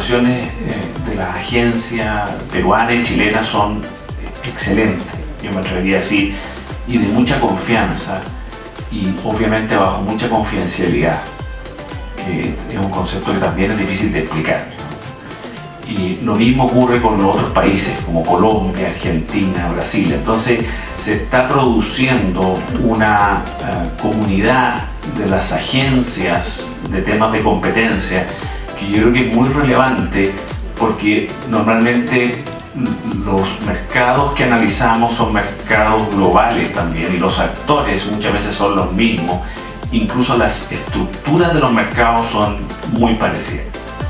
relaciones de las agencias peruanas y chilenas son excelentes, yo me atrevería a decir, y de mucha confianza, y obviamente bajo mucha confidencialidad, que es un concepto que también es difícil de explicar, ¿no? Y lo mismo ocurre con los otros países como Colombia, Argentina, Brasil. Entonces se está produciendo una comunidad de las agencias de temas de competencia que yo creo que es muy relevante, porque normalmente los mercados que analizamos son mercados globales también, y los actores muchas veces son los mismos, incluso las estructuras de los mercados son muy parecidas.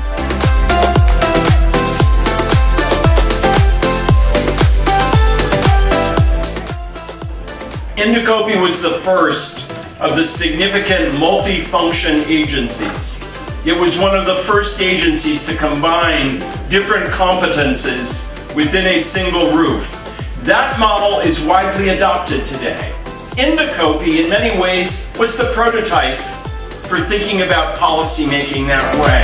Indicopy was the first of the significant multi-function agencies. It was one of the first agencies to combine different competences within a single roof. That model is widely adopted today. Indicopy, in many ways, was the prototype for thinking about policy making that way.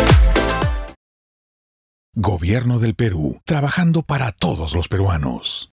Gobierno del Perú, trabajando para todos los peruanos.